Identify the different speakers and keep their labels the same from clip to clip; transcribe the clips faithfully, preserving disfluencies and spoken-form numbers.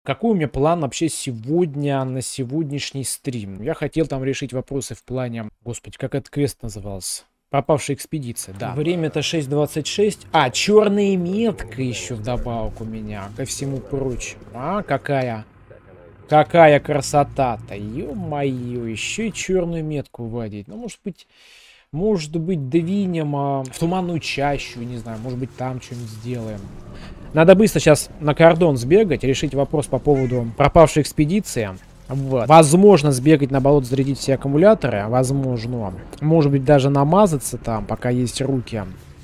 Speaker 1: Какой у меня план вообще сегодня на сегодняшний стрим? Я хотел там решить вопросы в плане... Господи, как этот квест назывался? Пропавшая экспедиция, да. Время-то шесть двадцать шесть. А, черная метка еще вдобавок у меня, ко всему прочему. А, какая... Какая красота-то. Ё-моё, еще и черную метку вводить. Ну, может быть... Может быть, двинем а, в туманную чащу, не знаю, может быть, там что-нибудь сделаем. Надо быстро сейчас на кордон сбегать, решить вопрос по поводу пропавшей экспедиции. Вот. Возможно, сбегать на болото, зарядить все аккумуляторы. Возможно. Может быть, даже намазаться там, пока есть руки.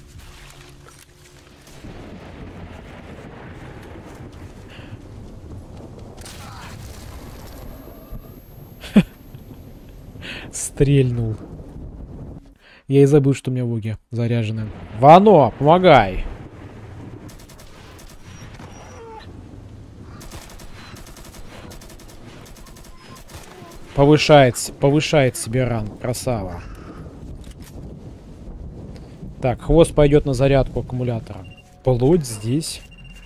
Speaker 1: Стрельнул. Я и забыл, что у меня луги заряжены. Вано, помогай. Повышает, повышает себе ранг. Красава. Так, хвост пойдет на зарядку аккумулятора. Плоть здесь.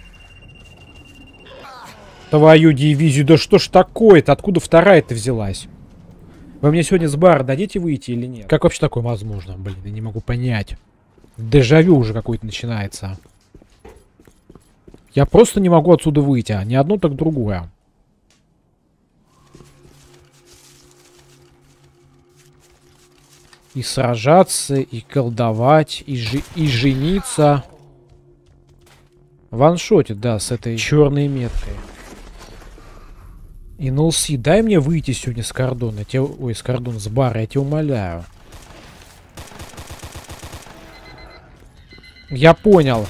Speaker 1: Твою дивизию. Да что ж такое-то? Откуда вторая-то взялась? Вы мне сегодня с бара дадите выйти или нет? Как вообще такое возможно? Блин, я не могу понять. Дежавю уже какой-то начинается. Я просто не могу отсюда выйти. А не одно, так другое. И сражаться, и колдовать, и, жи и жениться. Ваншотит, да, с этой черной меткой. И НЛС, дай мне выйти сегодня с кордона. Я тебя... Ой, с кордона, с бара, я тебя умоляю. Я понял.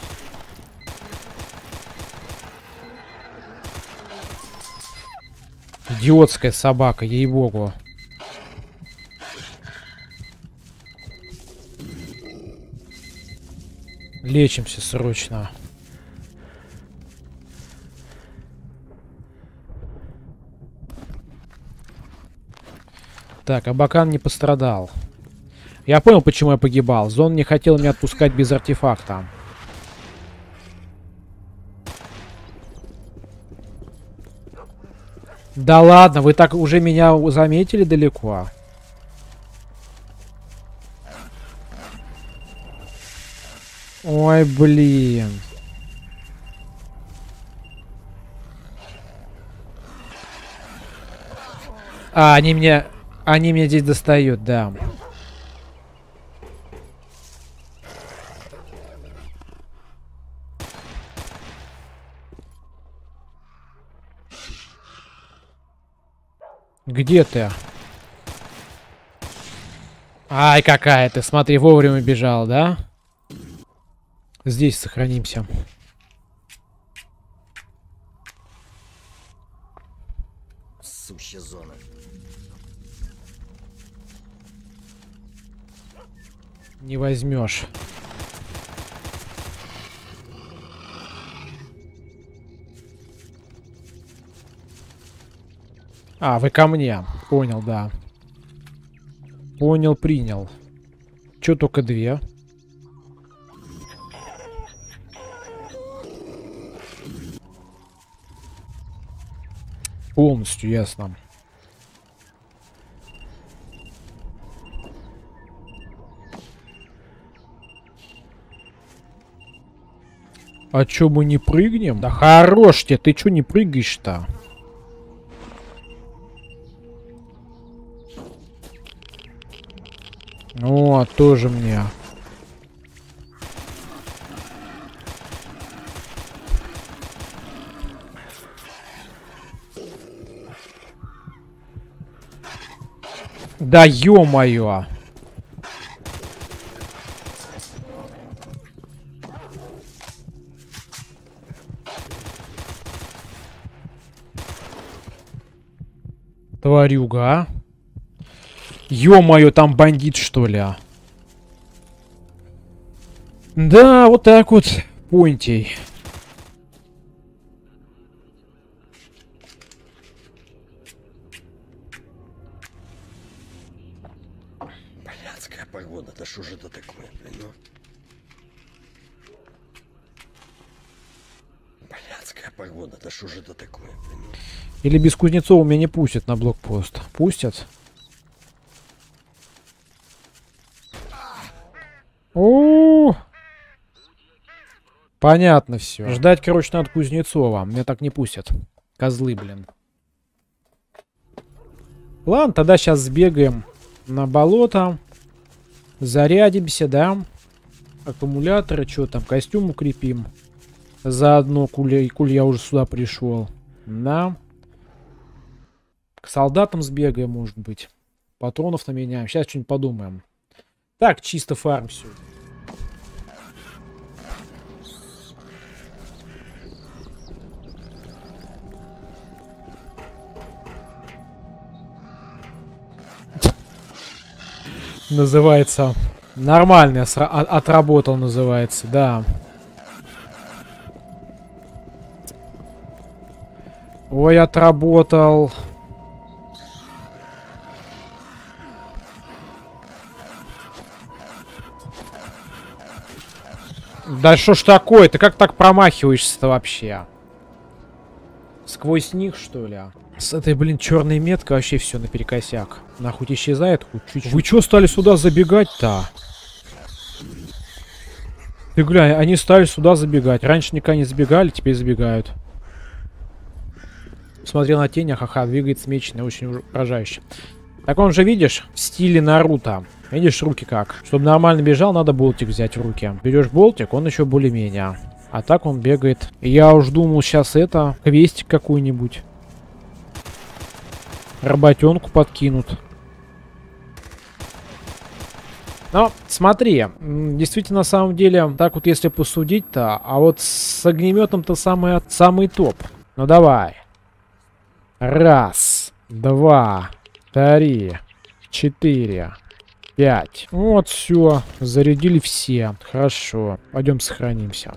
Speaker 1: Идиотская собака, ей-богу. Лечимся срочно. Так, Абакан не пострадал. Я понял, почему я погибал. Зон не хотел меня отпускать без артефакта. Да ладно, вы так уже меня заметили далеко. Ой, блин. А, они мне... Они меня здесь достают, да. Где ты? Ай, какая ты. Смотри, вовремя бежал, да? Здесь сохранимся.
Speaker 2: Сущая зона.
Speaker 1: Не возьмешь. А, вы ко мне. Понял, да. Понял, принял. Чё только две? Полностью ясно. А чё, мы не прыгнем? Да хорош тебе, ты чё не прыгаешь-то? О, тоже мне. Да ё-моё. Тварюга, а? Ё-моё, там бандит, что ли, а? Да, вот так вот, Понтий.
Speaker 2: Блядская погода, да что же это такое, блин, ну? Блядская погода, да что же это такое, блин?
Speaker 1: Или без Кузнецова меня не пустят на блокпост? Пустят? О, понятно все. Ждать, короче, надо Кузнецова. Меня так не пустят. Козлы, блин. Ладно, тогда сейчас сбегаем на болото. Зарядимся, да? Аккумуляторы, что там, костюм укрепим. Заодно, куль, куль я уже сюда пришел. Да. К солдатам сбегаем, может быть. Патронов наменяем. Сейчас что-нибудь подумаем. Так, чисто фарм все. Называется. Нормально отработал, называется, да. Ой, отработал. Да что ж такое? Ты как так промахиваешься-то вообще? Сквозь них, что ли? С этой, блин, черной меткой вообще все наперекосяк. Нахуй исчезает хоть чуть-чуть. Вы чё стали сюда забегать-то? Ты глянь, они стали сюда забегать. Раньше никогда не забегали, теперь забегают. Смотрел на тень, ха-ха, двигается меченый, очень угрожающе. Так он же, видишь, в стиле Наруто. Видишь, руки как. Чтобы нормально бежал, надо болтик взять в руки. Берешь болтик, он еще более-менее. А так он бегает. И я уж думал, сейчас это, квестик какой-нибудь. Работенку подкинут. Но, смотри, действительно, на самом деле, так вот если посудить-то, а вот с огнеметом-то самый, самый топ. Ну давай. Раз, два, три, четыре, пять. Вот, все. Зарядили все. Хорошо. Пойдем сохранимся.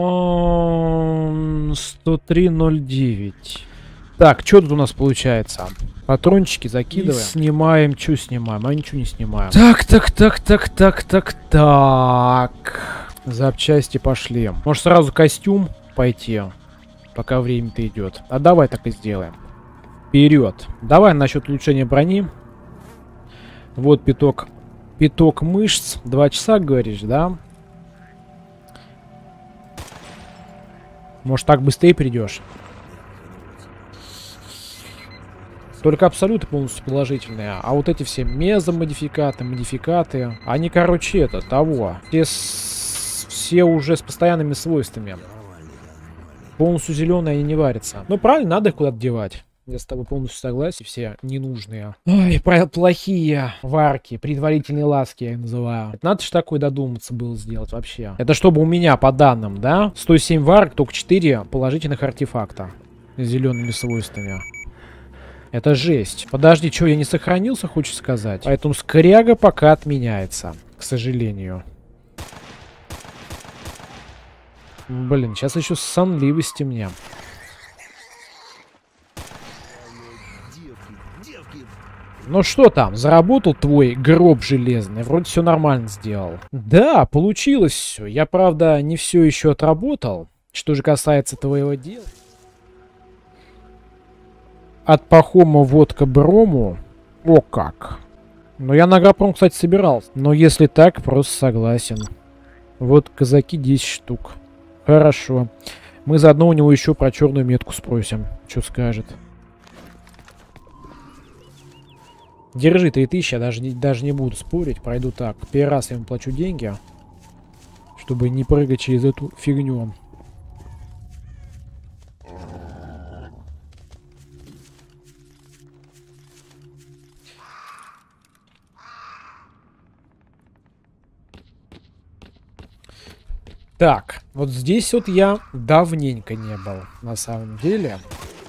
Speaker 1: сто три ноль девять. Так, что тут у нас получается? Патрончики закидываем. И снимаем. Что снимаем? А ничего не снимаем. Так, так, так, так, так, так, так. Запчасти пошли. Может сразу костюм пойти, пока время-то идет. А давай так и сделаем. Вперед. Давай насчет улучшения брони. Вот пяток. Пяток мышц. Два часа, говоришь, да? Может, так быстрее придешь? Только абсолюты полностью положительные. А вот эти все мезомодификаты, модификаты, они, короче, это, того. Все, с, все уже с постоянными свойствами. Полностью зеленые они не варятся. Ну, правильно, надо их куда-то девать. Я с тобой полностью согласен. Все ненужные. Ой, плохие варки, предварительные ласки я их называю. Это надо же такое додуматься было сделать вообще. Это чтобы у меня, по данным, да, сто семь варок, только четыре положительных артефакта с зелеными свойствами. Это жесть. Подожди, что, я не сохранился, хочешь сказать? Поэтому скряга пока отменяется, к сожалению. Блин, сейчас еще сонливости мне. Ну что там, заработал твой гроб железный? Вроде все нормально сделал. Да, получилось все. Я, правда, не все еще отработал. Что же касается твоего дела. От Пахома водка Брому. О как. Но я на Агропром, кстати, собирался. Но если так, просто согласен. Вот казаки десять штук. Хорошо. Мы заодно у него еще про черную метку спросим. Что скажет. Держи три тысячи, я даже не, даже не буду спорить. Пройду так. Первый раз я ему плачу деньги. Чтобы не прыгать через эту фигню. Так, вот здесь вот я давненько не был, на самом деле.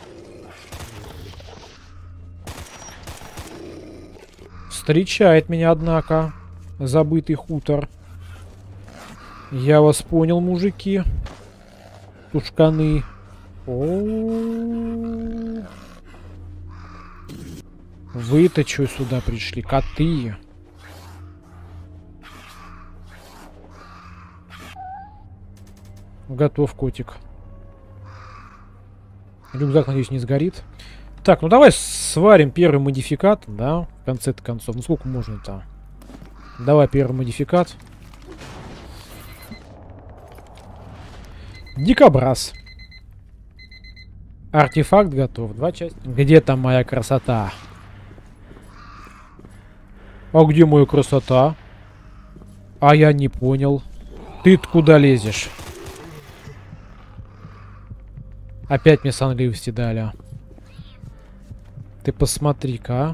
Speaker 1: Встречает меня, однако, забытый хутор. Я вас понял, мужики. Тушканы. О-о-о. Вы-то что сюда пришли? Коты. Готов, котик. Рюкзак, надеюсь, не сгорит. Так, ну давай сварим первый модификат, да, в конце-то концов. Ну сколько можно-то? Давай первый модификат. Дикобраз. Артефакт готов. Два части. Где там моя красота? А где моя красота? А я не понял. Ты куда лезешь? Опять мне сонливости дали. Ты посмотри-ка, а.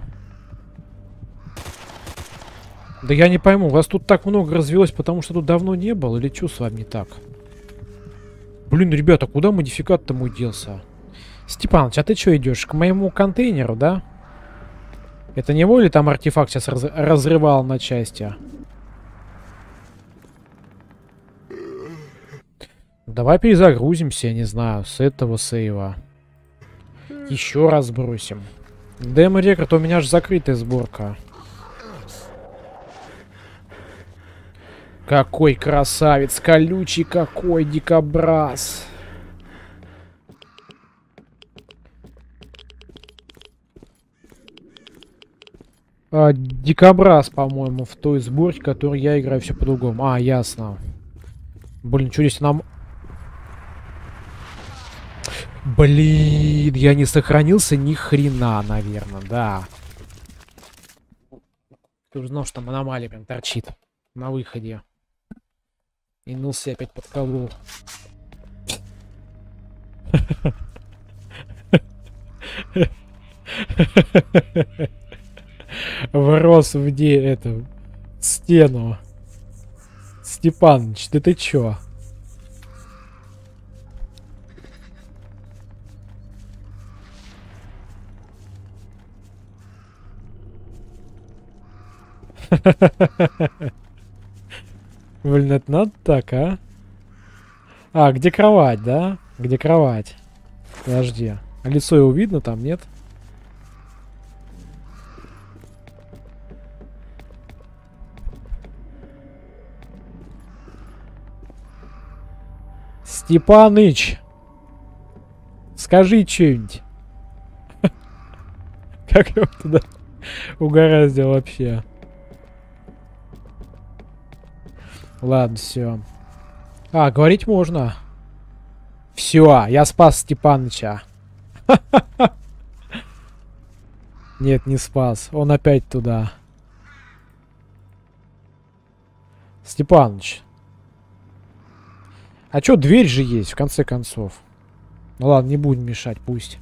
Speaker 1: Да я не пойму, вас тут так много развелось, потому что тут давно не было? Или что с вами не так? Блин, ребята, куда модификат-то мой делся? Степаныч, а ты что идешь? К моему контейнеру, да? Это не мой ли там артефакт сейчас раз разрывал на части? Давай перезагрузимся, я не знаю, с этого сейва. Еще раз бросим. Демо-рекорд, у меня же закрытая сборка. Какой красавец, колючий какой, дикобраз. А, дикобраз, по-моему, в той сборке, которой я играю, все по-другому. А, ясно. Блин, что здесь нам... Блин, я не сохранился ни хрена, наверное, да. Ты уже знал, что там аномалия прям торчит на выходе. И Нылся опять подколол. Врос в де эту стену. Степаныч, да ты чё? Блин, это надо так, а? А, где кровать, да? Где кровать? Подожди. А лицо его видно там, нет? Степаныч! Скажи что-нибудь. Как его туда угораздило вообще? Ладно, все. А, говорить можно. Все, я спас Степаныча. Нет, не спас. Он опять туда. Степаныч. А чё, дверь же есть, в конце концов. Ну ладно, не будем мешать, пусть.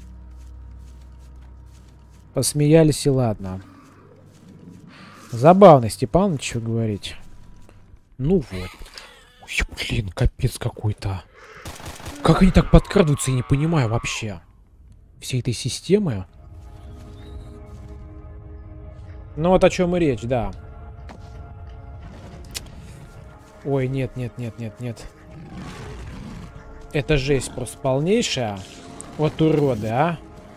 Speaker 1: Посмеялись и ладно. Забавно, Степаныч, что говорить. Ну вот. Ой, блин, капец какой-то. Как они так подкрадываются, я не понимаю вообще. Всей этой системы. Ну вот о чем и речь, да. Ой, нет, нет, нет, нет, нет. Это жесть просто полнейшая. Вот уроды, а.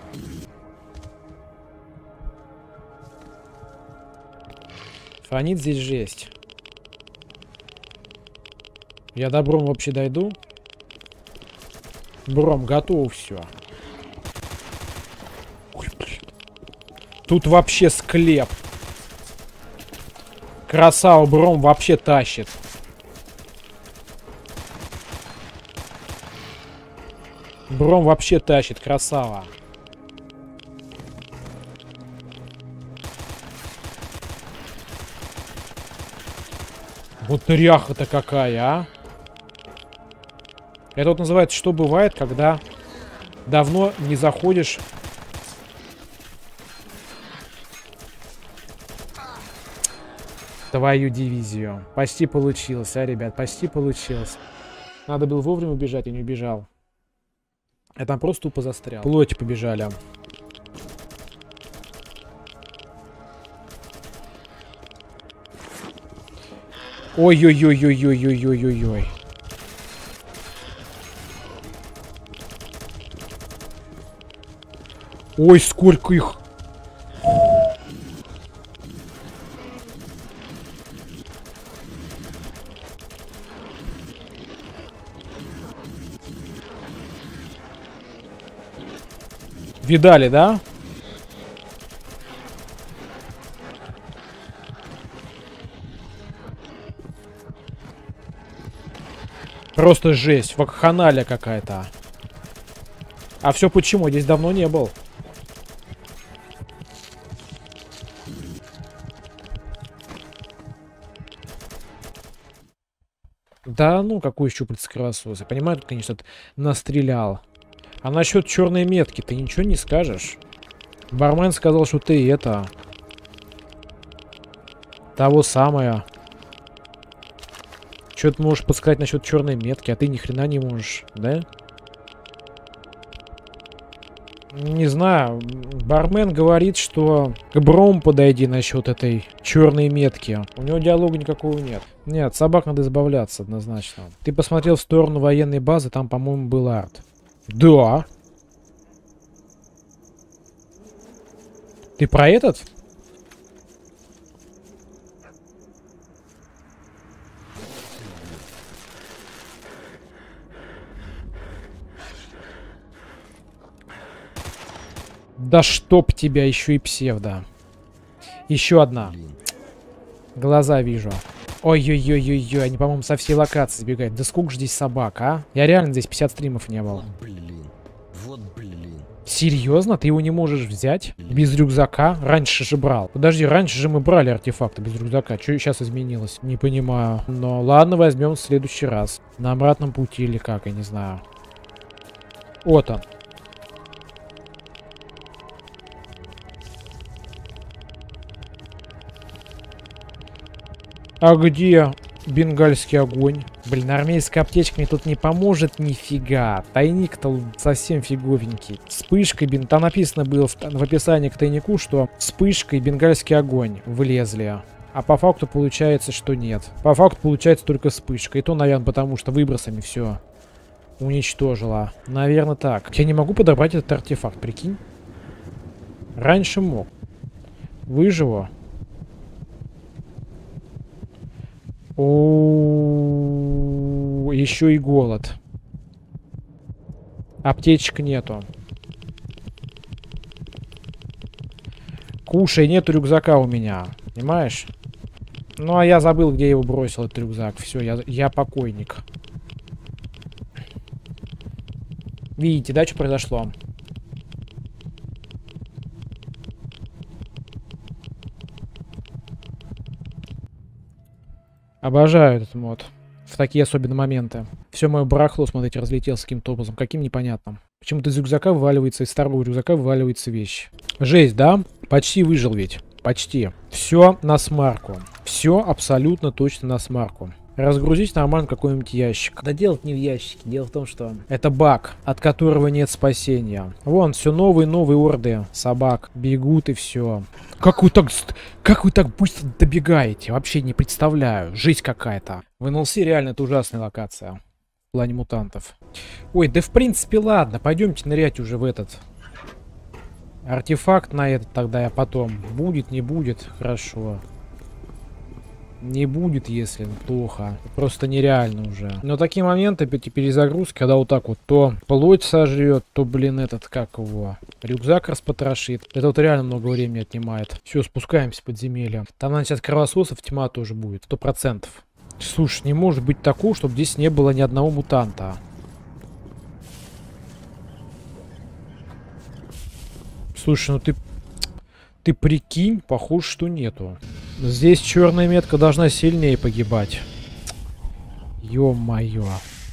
Speaker 1: Фонит здесь жесть. Я до Бром вообще дойду. Бром, готово все. Ой, блин. Тут вообще склеп. Красава, Бром вообще тащит. Бром вообще тащит, красава. Вот ныряха-то какая, а? Это вот называется, что бывает, когда давно не заходишь. Твою дивизию. Почти получилось, а, ребят, почти получилось. Надо было вовремя убежать, я не убежал. Я там просто тупо застрял. Плоть побежали. Ой-ой-ой-ой-ой-ой-ой-ой-ой. Ой, сколько их. Педали, да? Просто жесть, вакханалия какая-то. А все почему? Здесь давно не был. Да ну, какой щупальце кровососа. Понимаю, тут, конечно, настрелял. А насчет черной метки ты ничего не скажешь? Бармен сказал, что ты это... Того самое. Что ты можешь подсказать насчет черной метки, а ты ни хрена не можешь, да? Не знаю. Бармен говорит, что к Брому подойди насчет этой черной метки. У него диалога никакого нет. Нет, собак надо избавляться однозначно. Ты посмотрел в сторону военной базы, там, по-моему, был арт. Да. Ты про этот? Да чтоб тебя, еще и псевдо. Еще одна. Глаза вижу. Ой-ой-ой-ой-ой, они, по-моему, со всей локации сбегают. Да сколько же здесь собак, а? Я реально здесь пятьдесят стримов не был.
Speaker 2: Вот блин. Вот блин.
Speaker 1: Серьезно? Ты его не можешь взять? Без рюкзака? Раньше же брал. Подожди, раньше же мы брали артефакты без рюкзака. Что сейчас изменилось? Не понимаю. Но ладно, возьмем в следующий раз. На обратном пути или как, я не знаю. Вот он. А где бенгальский огонь? Блин, армейская аптечка мне тут не поможет нифига. Тайник-то совсем фиговенький. Вспышка, бен... Там написано было в, в описании к тайнику, что вспышка и бенгальский огонь влезли. А по факту получается, что нет. По факту получается только вспышка. И то, наверное, потому что выбросами все уничтожила. Наверное, так. Я не могу подобрать этот артефакт, прикинь. Раньше мог. Выживу. О, еще и голод. Аптечек нету. Кушай, нету рюкзака у меня. Понимаешь? Ну, а я забыл, где я его бросил, этот рюкзак. Все, я, я покойник. Видите, да, что произошло? Обожаю этот мод. В такие особенные моменты. Все мое барахло, смотрите, разлетелось каким-то образом. Каким непонятным. Почему-то из рюкзака вываливается, из старого рюкзака вываливается вещь. Жесть, да? Почти выжил ведь. Почти. Все на смарку. Все абсолютно точно на смарку. Разгрузить нормально какой-нибудь ящик. Да дело не в ящике. Дело в том, что это баг, от которого нет спасения. Вон, все новые новые орды собак бегут и все. Как вы так, как вы так быстро добегаете? Вообще не представляю. Жизнь какая-то. В эн эл си реально это ужасная локация. В плане мутантов. Ой, да в принципе ладно. Пойдемте нырять уже в этот артефакт на этот тогда я потом. Будет, не будет. Хорошо. Не будет, если плохо. Просто нереально уже. Но такие моменты, эти перезагрузки, когда вот так вот то плоть сожрет, то, блин, этот, как его, рюкзак распотрошит. Это вот реально много времени отнимает. Все, спускаемся в подземелье. Там, наверное, сейчас кровососов тьма тоже будет. Сто процентов. Слушай, не может быть такого, чтобы здесь не было ни одного мутанта. Слушай, ну ты... Ты прикинь, похоже, что нету. Здесь черная метка должна сильнее погибать. Ё-моё.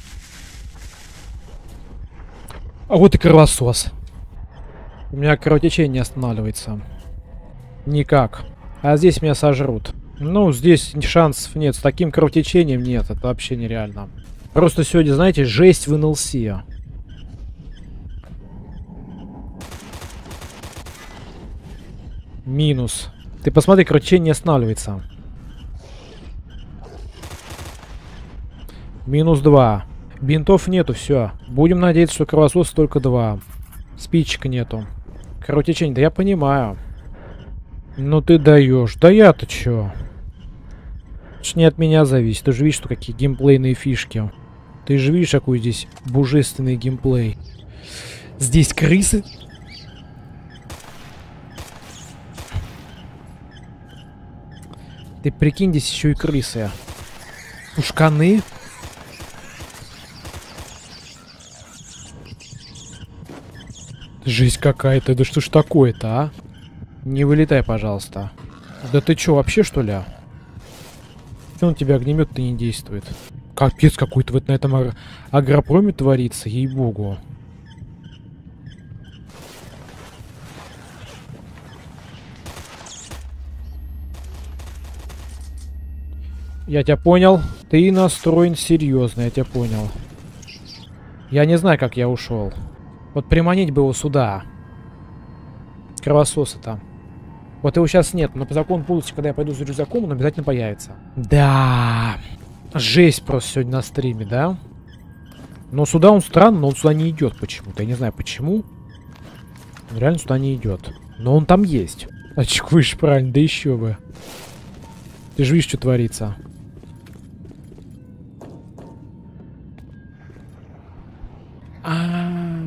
Speaker 1: А вот и кровосос. У меня кровотечение не останавливается. Никак. А здесь меня сожрут. Ну, здесь шансов нет. С таким кровотечением нет. Это вообще нереально. Просто сегодня, знаете, жесть в эн эл си. Минус. Ты посмотри, кровотечение не останавливается. Минус два. Бинтов нету, все. Будем надеяться, что кровосос только два. Спичек нету. Кровотечение, да я понимаю. Ну ты даешь. Да я-то чё? Это ж не от меня зависит. Ты же видишь, что какие геймплейные фишки. Ты же видишь, какой здесь божественный геймплей. Здесь крысы. Ты прикинь, здесь еще и крысы. Ушканы. Жесть какая-то. Да что ж такое-то, а? Не вылетай, пожалуйста. Да ты что, вообще что ли? Что на тебя огнемет-то не действует? Капец какой-то вот на этом аг агропроме творится, ей-богу. Я тебя понял. Ты настроен серьезно, я тебя понял. Я не знаю, как я ушел. Вот приманить бы его сюда. Кровососа там. Вот его сейчас нет, но по закону будущего, когда я пойду за рюкзаком, он обязательно появится. Да. Жесть просто сегодня на стриме, да? Но сюда он странно, но он сюда не идет почему-то. Я не знаю почему. Он реально сюда не идет. Но он там есть. Очкуешь правильно, да еще бы. Ты же видишь, что творится. А-а-а.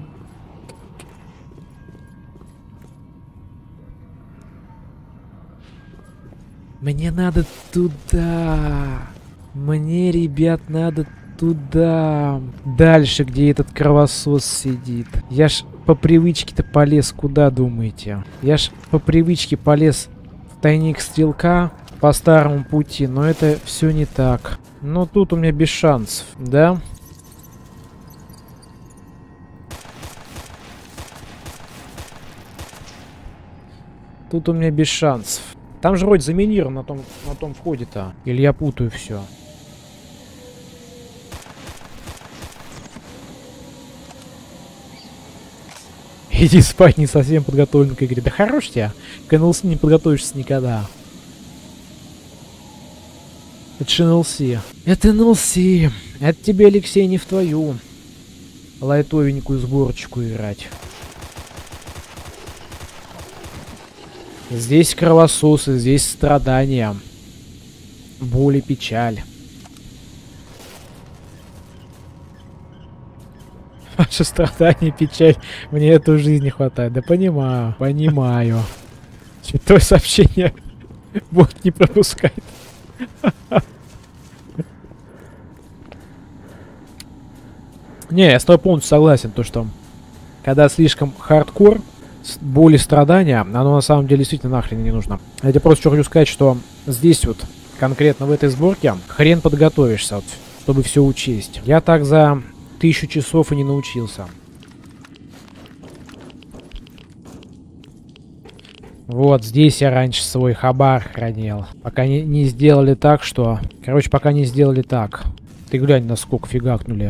Speaker 1: Мне надо туда. Мне, ребят, надо туда. Дальше, где этот кровосос сидит. Я ж по привычке-то полез куда, думаете? Я ж по привычке полез в тайник стрелка по старому пути, но это все не так. Но тут у меня без шансов, да? Тут у меня без шансов. Там же вроде заминирован на том, на том входе-то. Или я путаю все. Иди спать, не совсем подготовлен к игре. Да хорош тебя. К эн эл си не подготовишься никогда. Это же эн эл си. Это эн эл си. Это тебе, Алексей, не в твою лайтовенькую сборочку играть. Здесь кровососы, здесь страдания. Боль и печаль. Ваше страдание, печаль. Мне эту жизнь не хватает. Да понимаю, понимаю. Что-то сообщение бот не пропускает. Не, я с тобой полностью согласен, то что когда слишком хардкор, боль и страдания, оно на самом деле действительно нахрен не нужно. Я тебе просто хочу сказать, что здесь вот, конкретно в этой сборке, хрен подготовишься, вот, чтобы все учесть. Я так за тысячу часов и не научился. Вот здесь я раньше свой хабар хранил. Пока не, не сделали так, что... Короче, пока не сделали так. Ты глянь, насколько фигакнули.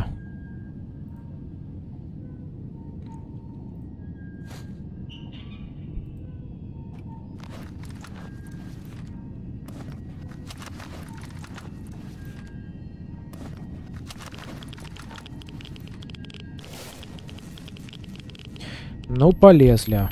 Speaker 1: Ну, полезли.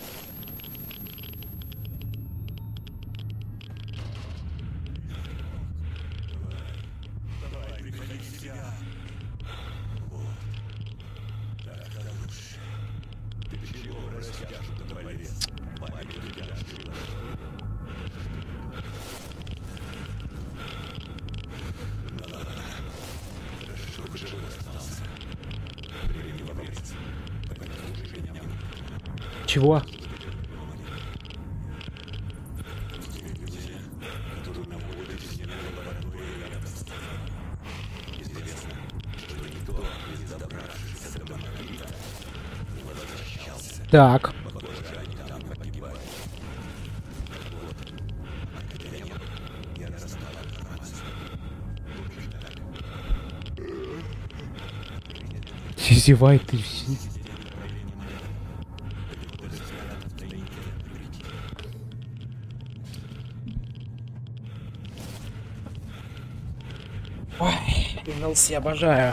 Speaker 1: Чего? Так. Зевай ты все. Ой, эн эл си обожаю.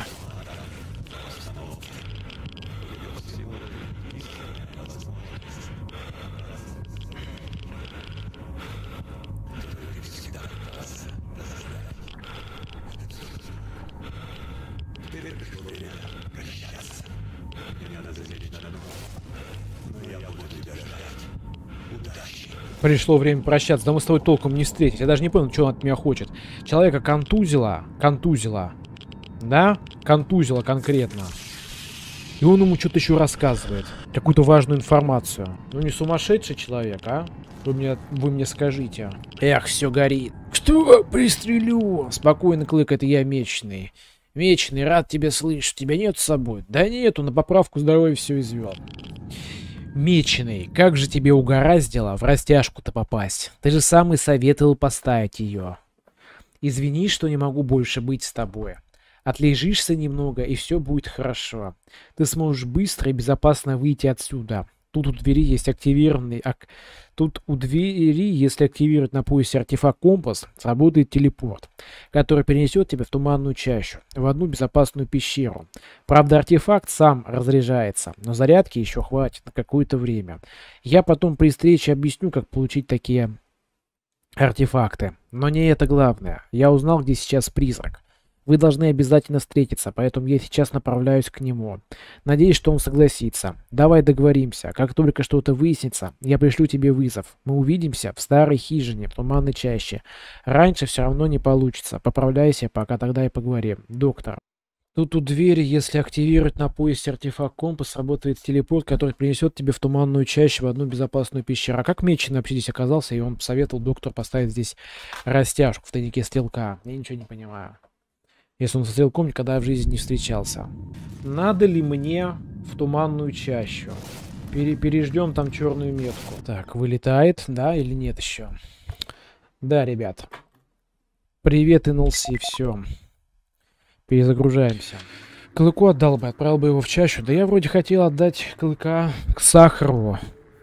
Speaker 1: Пришло время прощаться. Да мы с тобой толком не встретились. Я даже не понял, что он от меня хочет. Человека контузило. Контузило. Да? Контузило конкретно. И он ему что-то еще рассказывает. Какую-то важную информацию. Ну не сумасшедший человек, а? Вы мне, вы мне скажите. Эх, все горит. Что? Пристрелю. Спокойно, Клык, это я Меченый. Меченый, рад тебя слышать. Тебя нет с собой? Да нету, на поправку здоровья все извел. Меченый, как же тебе угораздило в растяжку-то попасть? Ты же сам и советовал поставить ее. Извини, что не могу больше быть с тобой. Отлежишься немного, и все будет хорошо. Ты сможешь быстро и безопасно выйти отсюда. Тут у двери есть активированный... Ак... Тут у двери, если активировать на поясе артефакт компас, сработает телепорт, который перенесет тебя в туманную чащу, в одну безопасную пещеру. Правда, артефакт сам разряжается, но зарядки еще хватит на какое-то время. Я потом при встрече объясню, как получить такие артефакты. Но не это главное. Я узнал, где сейчас призрак. Вы должны обязательно встретиться, поэтому я сейчас направляюсь к нему. Надеюсь, что он согласится. Давай договоримся. Как только что-то выяснится, я пришлю тебе вызов. Мы увидимся в старой хижине, в туманной чаще. Раньше все равно не получится. Поправляйся, пока тогда и поговорим. Доктор. Тут у двери, если активировать на поясе артефакт компас, работает телепорт, который принесет тебе в туманную чащу в одну безопасную пещеру. А как Меченый вообще здесь оказался, и он посоветовал доктору поставить здесь растяжку в тайнике стрелка? Я ничего не понимаю. Если он со стрелком никогда в жизни не встречался. Надо ли мне в туманную чащу? Пере переждем там черную метку. Так, вылетает, да, или нет еще? Да, ребят. Привет, эн эл си, все. Перезагружаемся. Клыку отдал бы, отправил бы его в чащу. Да я вроде хотел отдать Клыка к Сахарову.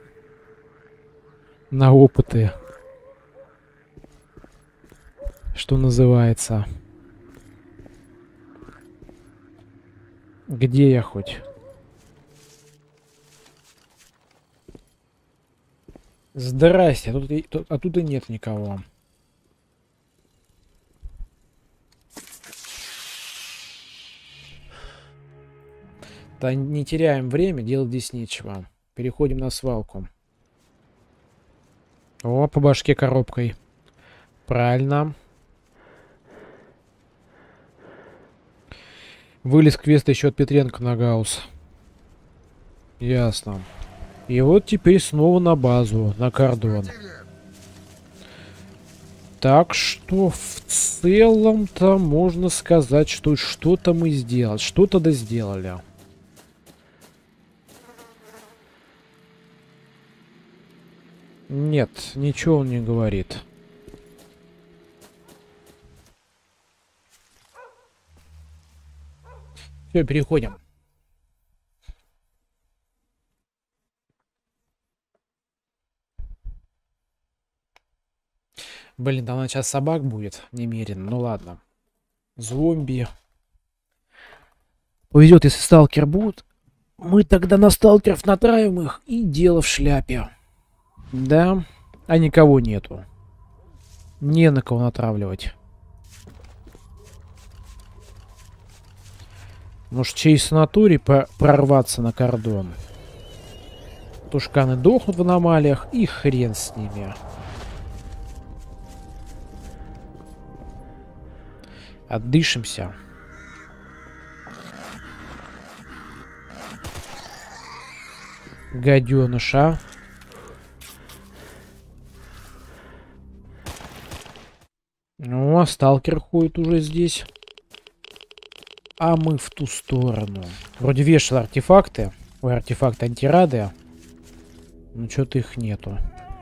Speaker 1: На опыты. Что называется. Где я хоть? Здрасте, а тут, и, тут, а тут и нет никого. Да не теряем время, делать здесь нечего. Переходим на свалку. О, по башке коробкой. Правильно. Вылез квест еще от Петренко на Гаусс. Ясно. И вот теперь снова на базу, на кордон. Так что в целом-то можно сказать, что что-то мы сделали. Что-то да сделали. Нет, ничего он не говорит. Все, переходим. Блин, там сейчас собак будет немерено. Ну ладно. Зомби. Повезет, если сталкер будет. Мы тогда на сталкеров натравим их, и дело в шляпе. Да, а никого нету. Не на кого натравливать. Может, через санаторий прорваться на кордон. Тушканы дохнут в аномалиях, и хрен с ними. Отдышимся. Гаденыша. Ну, а сталкер ходит уже здесь. А мы в ту сторону. Вроде вешал артефакты. Ой, артефакты антирады. Но что-то их нету.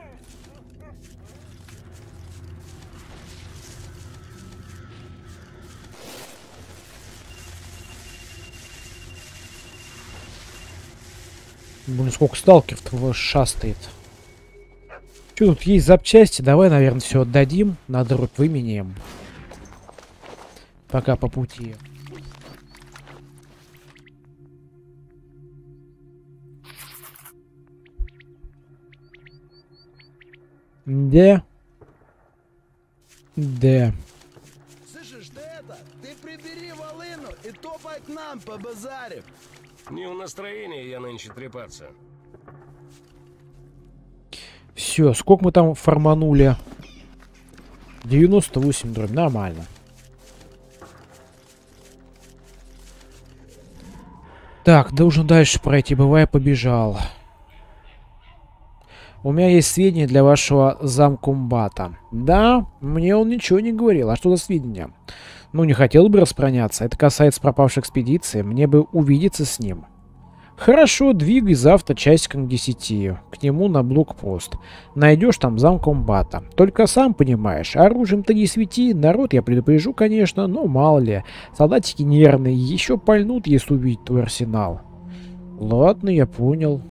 Speaker 1: Блин, сколько сталкеров шастает. Что тут есть запчасти? Давай, наверное, все отдадим. На дробь выменяем. Пока по пути. Да. Да.
Speaker 3: Слышишь, ты это? Ты прибери волыну и топай к нам по базаре.
Speaker 2: Не в настроении я нынче трепаться.
Speaker 1: Все, сколько мы там форманули? девяносто восемь дробь, нормально. Так, должен дальше пройти, бывая побежал. У меня есть сведения для вашего замкомбата. Да, мне он ничего не говорил. А что за сведения? Ну, не хотел бы распространяться. Это касается пропавшей экспедиции. Мне бы увидеться с ним. Хорошо, двигай завтра часиком к десяти. К нему на блокпост. Найдешь там замкомбата. Только сам понимаешь, оружием-то не свети. Народ я предупрежу, конечно, но мало ли. Солдатики нервные, еще пальнут, если увидят твой арсенал. Ладно, я понял.